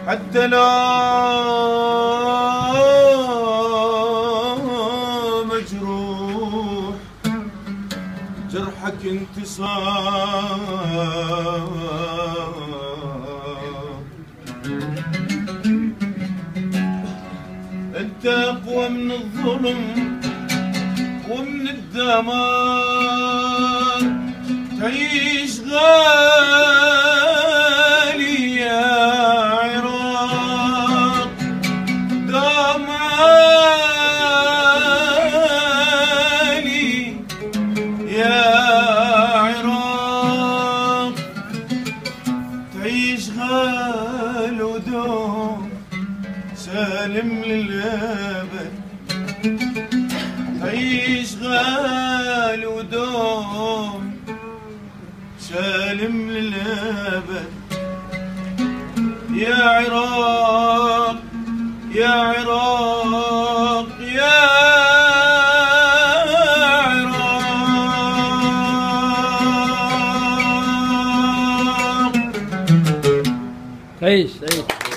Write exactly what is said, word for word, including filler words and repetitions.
حتى لو مجروح جرحك انتصار. انت اقوى من الظلم ومن الدمار، تعيش غالي يا عراق، دام عالي يا عراق، تعيش غالي ودوم سالم للأبد، تعيش غالي ودوم سالم للأبد يا عراق يا عراق يا عراق. عيش عيش.